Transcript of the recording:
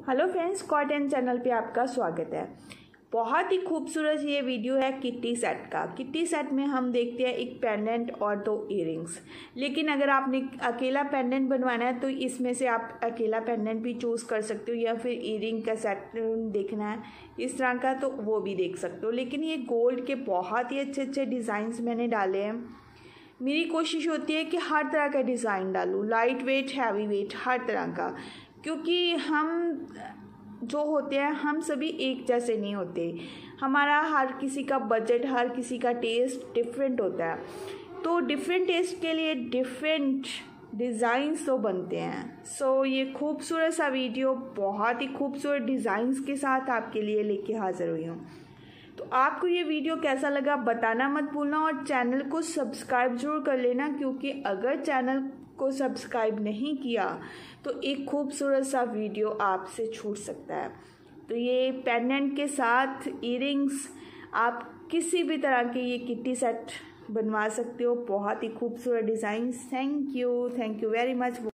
Hello friends, cotton channel पे आपका स्वागत है। बहुत ही खूबसूरत ये वीडियो है किट्टी सेट का। किट्टी सेट में हम देखते हैं एक पेंडेंट और 2 इयरिंग्स। लेकिन अगर आपने अकेला पेंडेंट बनवाना है तो इसमें से आप अकेला पेंडेंट भी चूज़ कर सकते हो, या फिर इयरिंग का सेट देखना है इस तरह का तो वो भी देख सकते हो। लेकिन ये गोल्ड के बहुत ही अच्छे अच्छे डिज़ाइंस मैंने डाले हैं। मेरी कोशिश होती है कि हर तरह का डिज़ाइन डालूँ, लाइट वेट, हैवी वेट, हर तरह का, क्योंकि हम जो होते हैं हम सभी एक जैसे नहीं होते। हमारा हर किसी का बजट, हर किसी का टेस्ट डिफरेंट होता है, तो डिफरेंट टेस्ट के लिए डिफरेंट डिज़ाइंस तो बनते हैं। सो ये खूबसूरत सा वीडियो बहुत ही खूबसूरत डिज़ाइंस के साथ आपके लिए लेके हाज़िर हुई हूँ। तो आपको ये वीडियो कैसा लगा बताना मत भूलना, और चैनल को सब्सक्राइब जरूर कर लेना, क्योंकि अगर चैनल को सब्सक्राइब नहीं किया तो एक खूबसूरत सा वीडियो आपसे छूट सकता है। तो ये पेंडेंट के साथ इयरिंग्स आप किसी भी तरह के ये किट्टी सेट बनवा सकते हो। बहुत ही खूबसूरत design. Thank you very much.